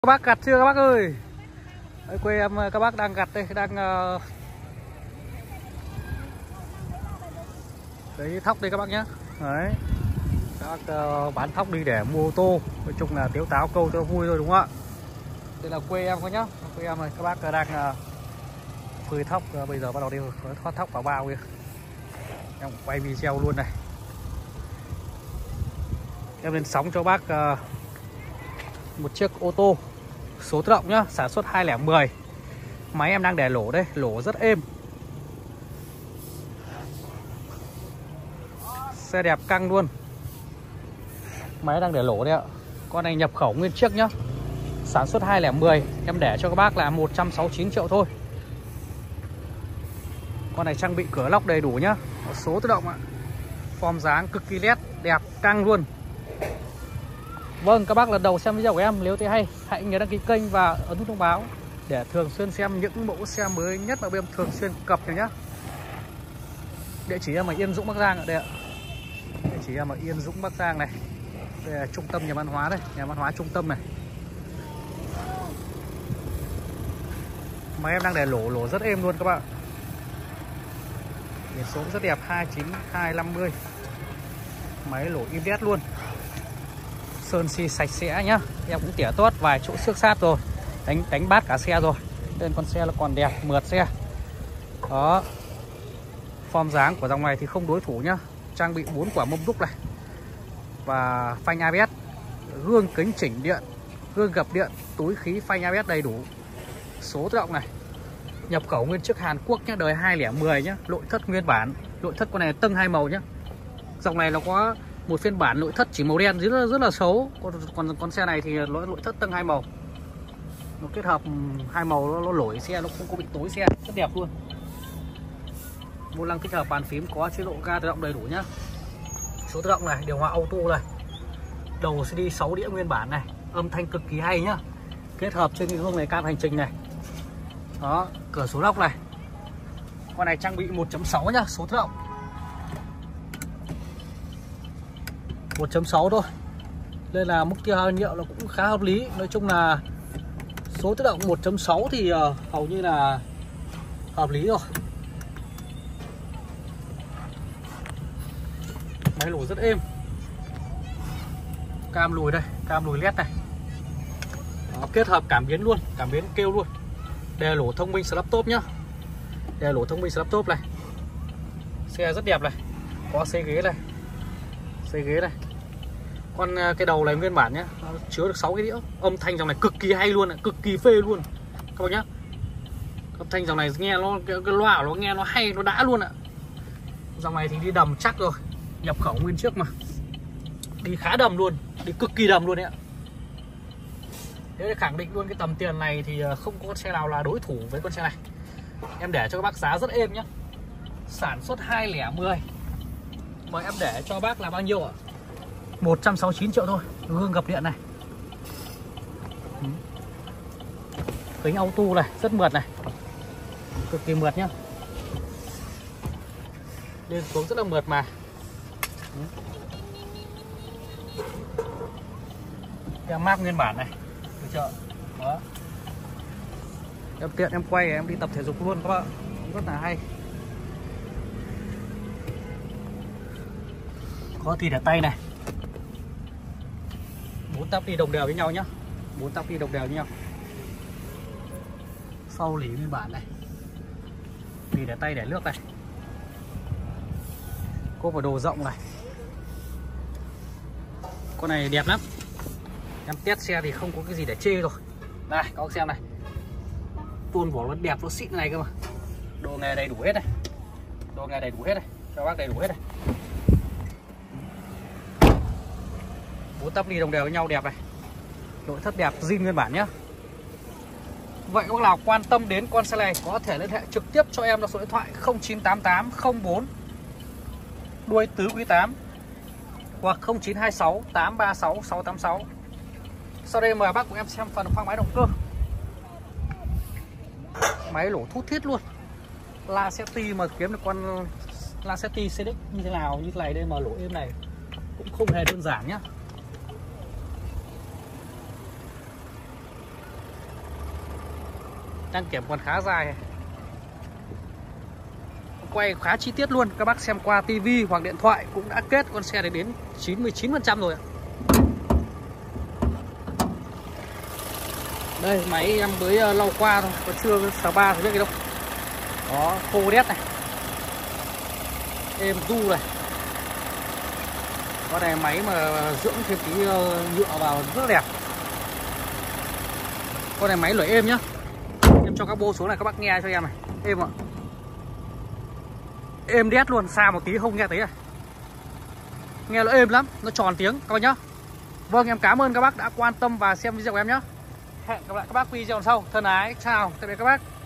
Các bác gặt chưa các bác ơi? Ở quê em các bác đang gặt đây, đang đấy thóc đây các bác nhé. Đấy, các bác bán thóc đi để mua ô tô. Nói chung là tiếu táo câu cho vui thôi đúng không ạ? Đây là quê em các nhá, quê em này các bác đang phơi thóc, bây giờ bắt đầu đi thoát thóc vào bao kìa. Em quay video luôn này. Em lên sóng cho bác một chiếc ô tô số tự động nhá, sản xuất 2010. Máy em đang để lỗ đây, lỗ rất êm. Xe đẹp căng luôn. Máy đang để lỗ đây ạ. Con này nhập khẩu nguyên chiếc nhá, sản xuất 2010. Em để cho các bác là 169 triệu thôi. Con này trang bị cửa lóc đầy đủ nhá, số tự động ạ. Form dáng cực kỳ nét, đẹp căng luôn. Vâng, các bác lần đầu xem video của em, nếu thấy hay hãy nhớ đăng ký kênh và ấn nút thông báo để thường xuyên xem những mẫu xe mới nhất mà em thường xuyên cập nhật nhé. Địa chỉ em ở Yên Dũng, Bắc Giang ở đây ạ. Địa chỉ em ở Yên Dũng, Bắc Giang này. Đây là trung tâm nhà văn hóa đây, nhà văn hóa trung tâm này. Máy em đang để lỗ rất êm luôn các bạn. Biển số rất đẹp, 29250. Máy lỗ im đét luôn. Sơn xi sạch sẽ nhá. Em cũng tỉa tốt vài chỗ xước sát rồi, đánh bát cả xe rồi, nên con xe nó còn đẹp, mượt xe. Đó. Form dáng của dòng này thì không đối thủ nhá. Trang bị 4 quả mâm đúc này. Và phanh ABS, gương kính chỉnh điện, gương gập điện, túi khí, phanh ABS đầy đủ. Số tự động này. Nhập khẩu nguyên chiếc Hàn Quốc nhá, đời 2010 nhá, nội thất nguyên bản. Nội thất con này tâng 2 màu nhá. Dòng này nó có một phiên bản nội thất chỉ màu đen rất là xấu. Còn con xe này thì nội thất tâng 2 màu. Nó kết hợp 2 màu, nó lỗi xe, nó không có bị tối xe, rất đẹp luôn. Vô lăng tích hợp, bàn phím có chế độ ga tự động đầy đủ nhá. Số tự động này, điều hòa auto này. Đầu CD 6 đĩa nguyên bản này, âm thanh cực kỳ hay nhá. Kết hợp trên cái gương này cam hành trình này. Đó, cửa số lóc này. Con này trang bị 1.6 nhá, số tự động 1.6 thôi. Nên là mức tiêu hao nhiên liệu nó cũng khá hợp lý. Nói chung là số tự động 1.6 thì hầu như là hợp lý rồi. Máy lỗ rất êm. Cam lùi đây, cam lùi led này. Đó, kết hợp cảm biến luôn, cảm biến kêu luôn. Đè lỗ thông minh laptop nhá. Đè lỗ thông minh laptop này. Xe rất đẹp này. Có xe ghế này. Xe ghế này. Con cái đầu này nguyên bản nhé, nó chứa được 6 cái đĩa. Âm thanh dòng này cực kỳ hay luôn, cực kỳ phê luôn các bác nhá. Âm thanh dòng này nghe nó, cái loa của nó nghe nó hay, nó đã luôn ạ. Dòng này thì đi đầm chắc rồi, nhập khẩu nguyên chiếc mà. Đi khá đầm luôn, đi cực kỳ đầm luôn đấy ạ. Thế để khẳng định luôn cái tầm tiền này thì không có con xe nào là đối thủ với con xe này. Em để cho các bác giá rất êm nhá. Sản xuất 2010. Mời em để cho bác là bao nhiêu ạ? 169 triệu thôi. Gương gập điện này. Kính auto này, rất mượt này. Cực kỳ mượt nhá. Lên xuống rất là mượt mà. Em mác nguyên bản này. Được chưa? Đó. Em tiện em quay em đi tập thể dục luôn các bạn. Rất là hay. Có thì để tay này. 4 tắp đi đồng đều với nhau nhá. 4 tắp đi đồng đều với nhau. Sau lỉ nguyên bản này. Thì để tay để nước này. Cốp vào đồ rộng này. Con này đẹp lắm. Em test xe thì không có cái gì để chê rồi. Đây, các bác xem này. Tuôn vỏ nó đẹp, nó xịn này cơ mà. Đồ nghề đầy đủ hết này. Đồ nghề đầy đủ hết này. Cho bác đầy đủ hết này. 4 tắp đi đồng đều với nhau đẹp này. Nội thất đẹp, zin nguyên bản nhá. Vậy các bác nào quan tâm đến con xe này có thể liên hệ trực tiếp cho em là số điện thoại 098804 đuôi tứ quý 8 hoặc 0926 836 686. Sau đây mời bác cùng em xem phần khoang máy động cơ. Máy lỗ thút thít luôn. Lacetti mà kiếm được con Lacetti CX như thế nào, như thế này đây mà lỗ êm này cũng không hề đơn giản nhá. Đăng kiểm còn khá dài, quay khá chi tiết luôn. Các bác xem qua tivi hoặc điện thoại cũng đã kết con xe này đến 99% rồi ạ. Đây máy em mới lau qua thôi, còn chưa sờ ba thì biết gì đâu. Đó, khô đét này, êm du này. Con này máy mà dưỡng thêm tí nhựa vào rất đẹp. Con này máy lưỡi êm nhá. Em cho các bô xuống này các bác nghe cho em này. Êm ạ. Êm đét luôn, xa một tí không nghe thấy à. Nghe nó êm lắm, nó tròn tiếng các bác nhá. Vâng, em cảm ơn các bác đã quan tâm và xem video của em nhé. Hẹn gặp lại các bác video sau. Thân ái, chào, tạm biệt các bác.